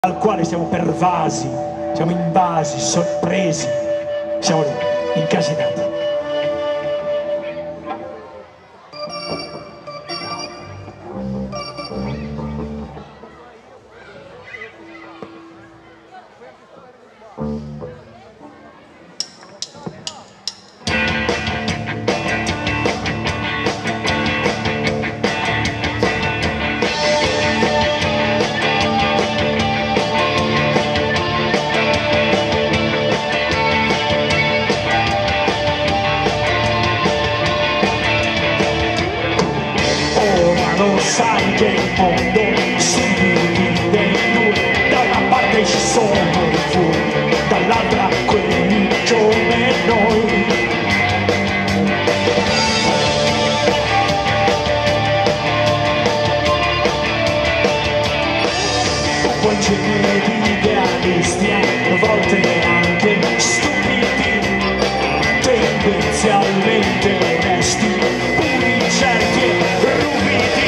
al quale siamo pervasi, siamo invasi, sorpresi, siamo incasinati. Lo sai che il mondo si divide in due, da una parte ci sono i furbi, dall'altra quelli come noi. Poi ce ne di idealisti, a volte anche stupidi, tendenzialmente onesti, puri, certi e ruvidi.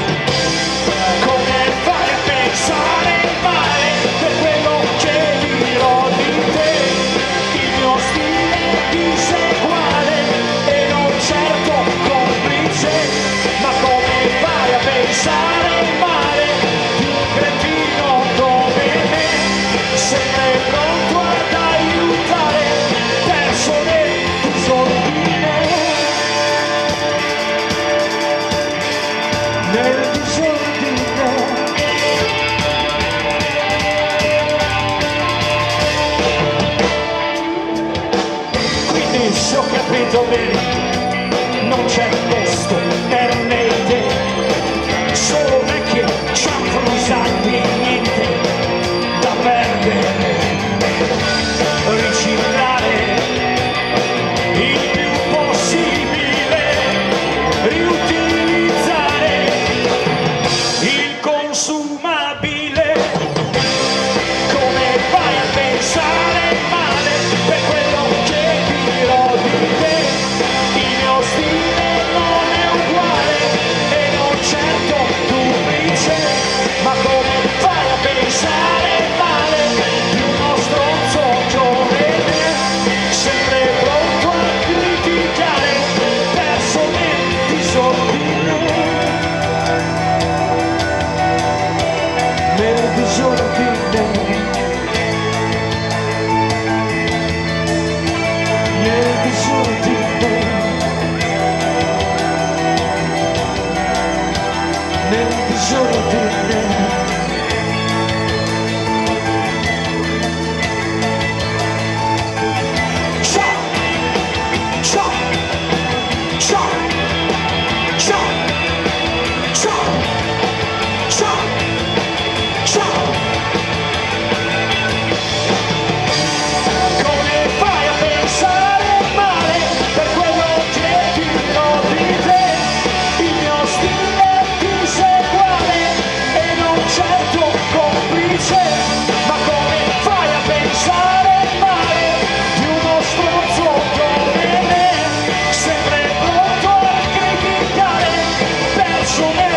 Se ho capito bene, non c'è posto per le idee, solo vecchie cianfrone usanti e niente da perdere. Riciclare il più possibile, riutilizzare il consumabile. Come fai a pensare male per quello che dirò di te? Il mio stile non è uguale e non certo duplice, ma come fai a pensare male di uno stronzo come me, sempre pronto a criticare persone disordine, nel disordine. So